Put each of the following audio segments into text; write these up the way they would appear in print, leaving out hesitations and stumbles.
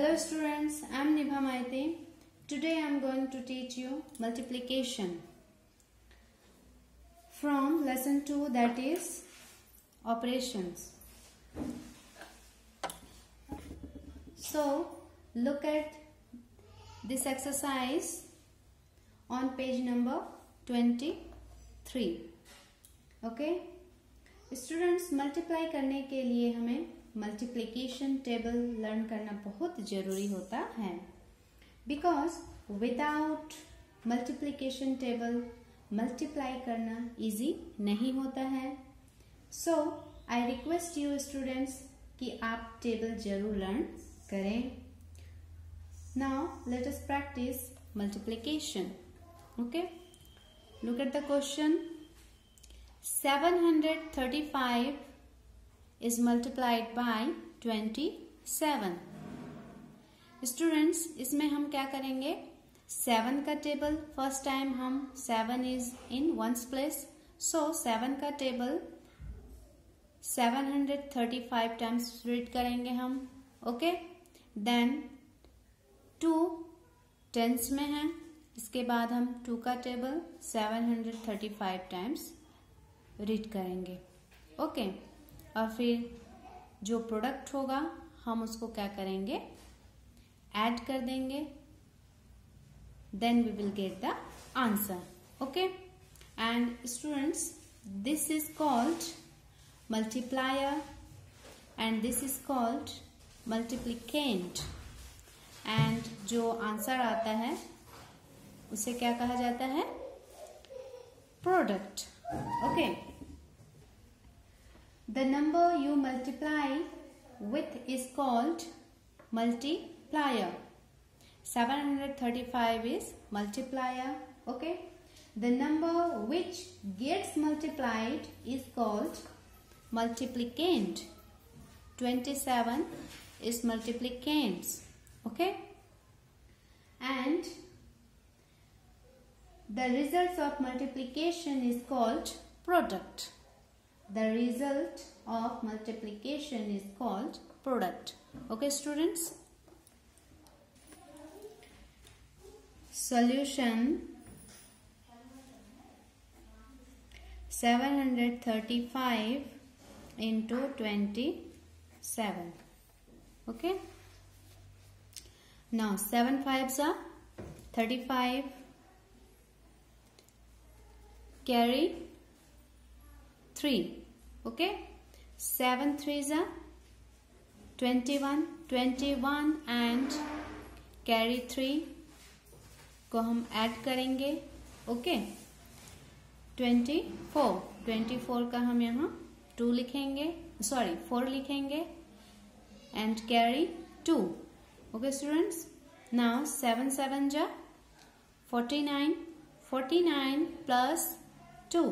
Hello students, I am Nibha Maite. Today I am going to teach you multiplication from lesson 2, that is operations. So look at this exercise on page number 23. Okay, students, multiply करने के लिए हमें multiplication table learn करना बहुत जरूरी होता है, because without multiplication table multiply करना इजी नहीं होता है. So I request you students कि आप टेबल जरूर लर्न करें. Now let us practise multiplication. Okay, look at the question. 735 is multiplied by 27. Students, इसमें हम क्या करेंगे? 7 का टेबल फर्स्ट टाइम हम 7 is in ones place, so 7 का टेबल 735 टाइम्स रीड करेंगे हम. ओके, देन 2 टेंस में है, इसके बाद हम 2 का टेबल 735 टाइम्स रीड करेंगे. ओके, और फिर जो प्रोडक्ट होगा हम उसको क्या करेंगे? ऐड कर देंगे. Then we will get the answer. Okay, and students, this is called multiplier and this is called multiplicand. एंड जो आंसर आता है उसे क्या कहा जाता है? Product. Okay, the number you multiply with is called multiplier. 735 is multiplier. Okay, the number which gets multiplied is called multiplicand. 27 is multiplicants. Okay, and the results of multiplication is called product. The result of multiplication is called product. Okay students, solution. 735 into 27. Okay, now 7 5s are 35, carry 3. Okay, 7 3s are 21 and carry 3 को हम add करेंगे. Okay, 24 का हम यहाँ 2 लिखेंगे, 4 लिखेंगे and carry 2. Okay students, now 7 7 जा 49 plus 2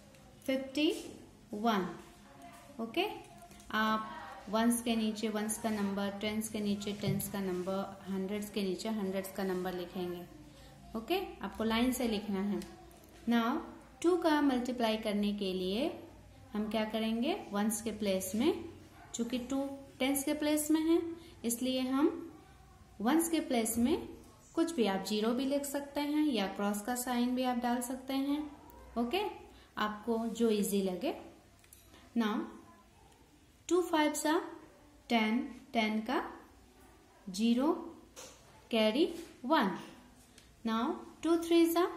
51. Okay, आप वंस के नीचे वंस का नंबर, टेंस के नीचे टेंस का नंबर, हंड्रेड्स के नीचे हंड्रेड्स का नंबर लिखेंगे. ओके, आपको लाइन से लिखना है. नाउ 2 का मल्टीप्लाई करने के लिए हम क्या करेंगे? वंस के प्लेस में, चूंकि 2 टेंस के प्लेस में है इसलिए हम वंस के प्लेस में कुछ भी, आप 0 भी लिख सकते हैं या क्रॉस का साइन भी आप डाल सकते हैं. ओके, आपको जो इजी लगे. नाउ 2 5s are 10 का 0 carry 1. Now 2 3s are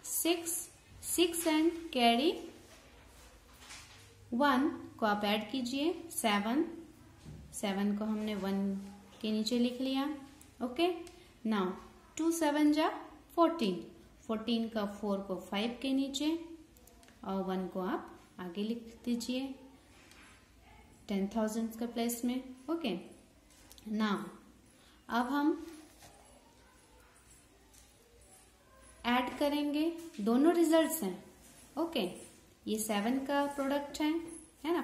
6 and carry 1 को आप ऐड कीजिए. 7 को हमने 1 के नीचे लिख लिया. ओके, नाउ 2 7 जा 14 का 4 को 5 के नीचे और 1 को आप आगे लिख दीजिए 10,000 के प्लेस में. ओके, नाउ अब हम ऐड करेंगे. दोनों रिजल्ट्स हैं. ओके, ये 7 का प्रोडक्ट है ना.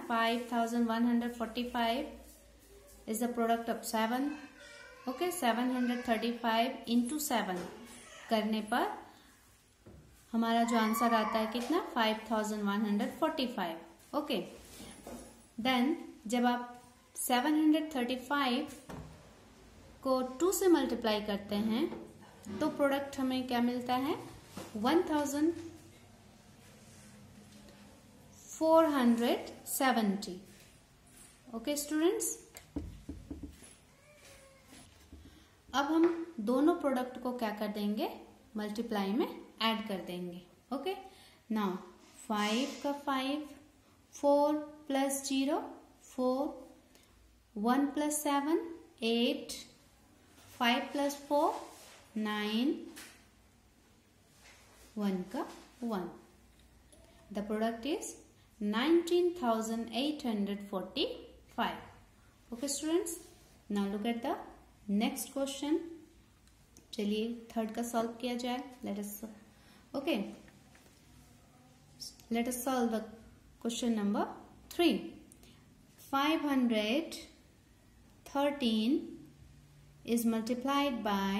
5145 is the product of 7. Okay, 735 into 7 करने पर हमारा जो आंसर आता है कितना? 5145. ओके, देन जब आप 735 को 2 से मल्टीप्लाई करते हैं तो प्रोडक्ट हमें क्या मिलता है 1470। ओके स्टूडेंट्स, अब हम दोनों प्रोडक्ट को क्या कर देंगे मल्टीप्लाई में ऐड कर देंगे। ओके, नाउ 5 का 5, 4 प्लस 0 4, 1 प्लस 7 8, 5 प्लस 4 9, 1 का 1। The product is 19,845। Okay students, now look at the next question. चलिए थर्ड का सॉल्व किया जाए। Let us solve the question number 3। 513 is multiplied by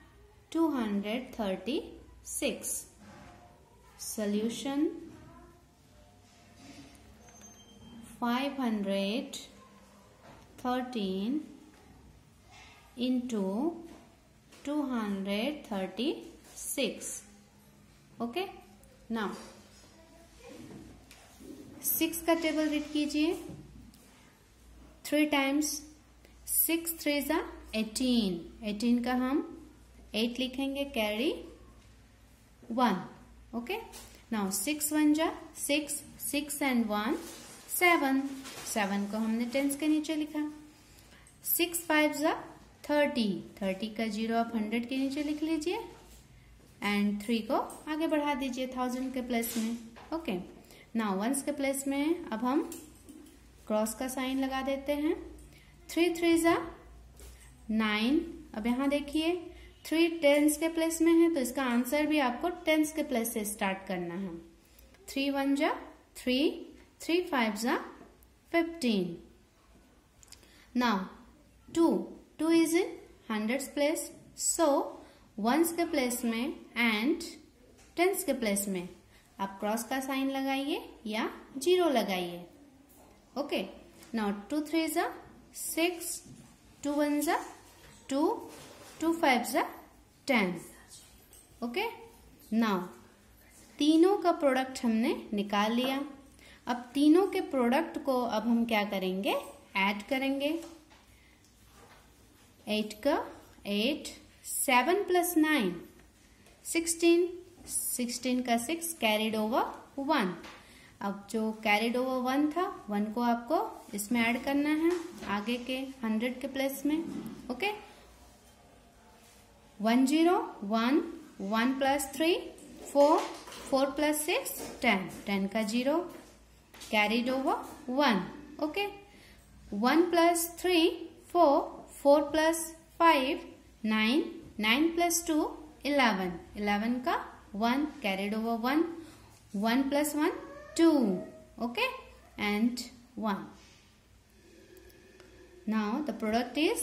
236. Solution: 513 into 236. Okay, now 6 का table read कीजिए। 3 times 6 3 जा 18। 18 का हम 8 लिखेंगे, कैरी 1। ओके, नाउ 6 1 जा 6, 6 and 1 7। 7 को हमने टेंस के नीचे लिखा। 6 5 जा 30। 30 का 0 आप 100 के नीचे लिख लीजिए एंड 3 को आगे बढ़ा दीजिए 1000 के प्लेस में। ओके, नाउ वंस के प्लेस में अब हम क्रॉस का साइन लगा देते हैं। 3 3 जा 9। अब यहाँ देखिए 3 टेंस के प्लेस में है तो इसका आंसर भी आपको टेंस के प्लेस से स्टार्ट करना है। 3 1 जा 3, 3 5 जा 15। Now 2 is in hundreds place, so ones के प्लेस में एंड टेंस के प्लेस में आप क्रॉस का साइन लगाइए या 0 लगाइए। ओके, नाउ 2 3 जा 6, 2 1 जा 2, 2 5 जा 10। ओके, नाउ तीनों का प्रोडक्ट हमने निकाल लिया। अब तीनों के प्रोडक्ट को अब हम क्या करेंगे ऐड करेंगे। 8 का 8, 7 प्लस 9 16, 16 का 6 कैरिड ओवर 1। अब जो कैरिड ओवर 1 था 1 को आपको इसमें ऐड करना है आगे के 100 के प्लेस में। ओके, 1 0 1, 1 प्लस 3 4, 4 प्लस 6 10, 10 का 0 carried over 1। Okay, 1 plus 3 4, 4 plus 5 9, 9 plus 2 11, 11 का 1 carried over 1, 1 plus 1 2। Okay, and 1। Now the product is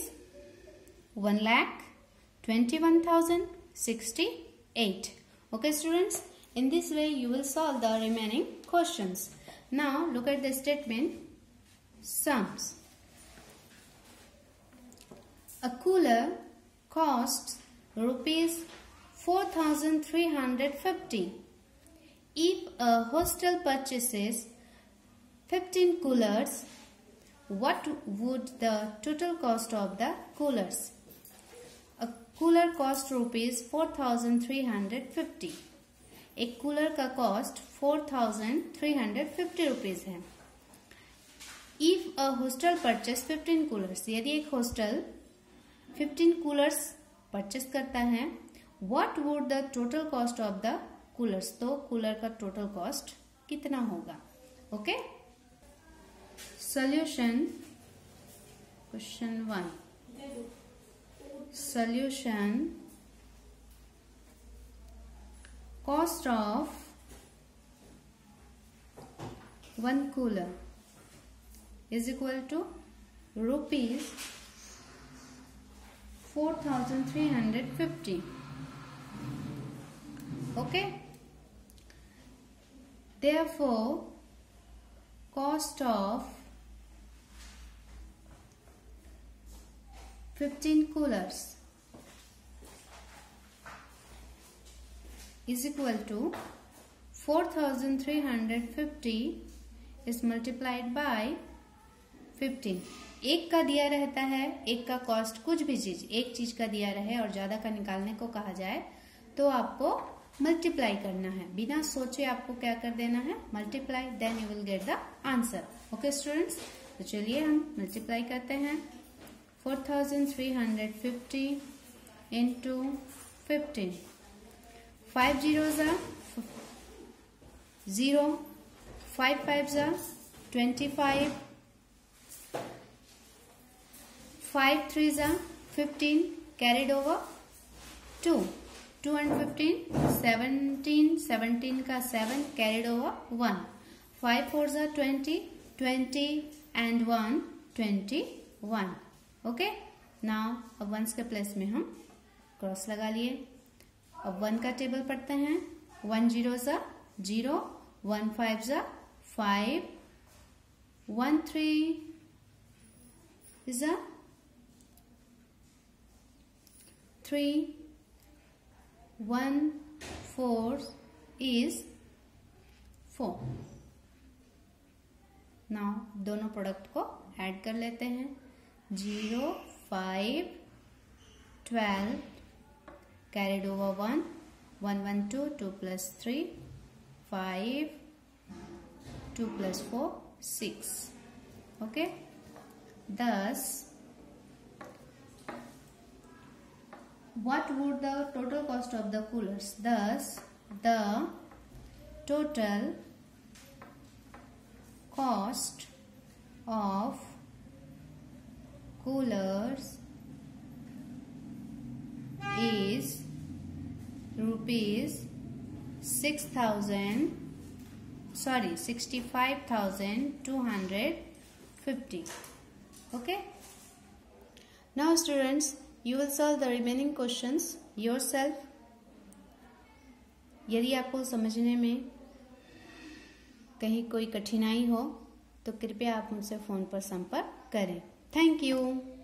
1,21,068. Okay students, in this way you will solve the remaining questions. Now look at the statement sums. A cooler costs rupees 4,350. If a hostel purchases 15 coolers, what would the total cost of the coolers? A cooler cost rupees 4,350। एक cooler का cost 4,350 rupees है। If a hostel purchase 15 coolers, यदि एक hostel 15 coolers purchase करता है, what would the total cost of the coolers, तो cooler का total cost कितना होगा। Okay, solution question 1। Solution: cost of one cooler is equal to rupees 4,350. Okay, therefore cost of 15 coolers is equal to 4350 is multiplied by 15। एक का दिया रहता है, एक का कॉस्ट, कुछ भी चीज एक चीज का दिया रहे और ज्यादा का निकालने को कहा जाए तो आपको मल्टीप्लाई करना है, बिना सोचे आपको क्या कर देना है, multiply, then you will get the answer. Okay students, तो चलिए हम मल्टीप्लाई करते हैं। 4350 into 15, 5 zeros are 0, 5 5s are 25, 5 3s are 15, carried over 2, 2 and 15 17, 17 का 7 carried over 1, 5 4s are 20, 20 and 1 21। Okay, now अब वंस के प्लेस में हम क्रॉस लगा लिए। अब 1 का टेबल पढ़ते हैं। 1 zeros are 0, 1 5s are 5, 1 3 is a 3, 1 4 is 4। Now दोनों प्रोडक्ट को ऐड कर लेते हैं। 0 5 12 carried over 1, 1 1 2, 2 plus 3 5, 2 plus 4 6। okay, thus what would the total cost of the coolers? Thus the total cost of coolers is rupees 65,250। okay, now students, you will solve the remaining questions yourself। यदि आपको समझने में कहीं कोई कठिनाई हो तो कृपया आप मुझसे फोन पर संपर्क करें। Thank you.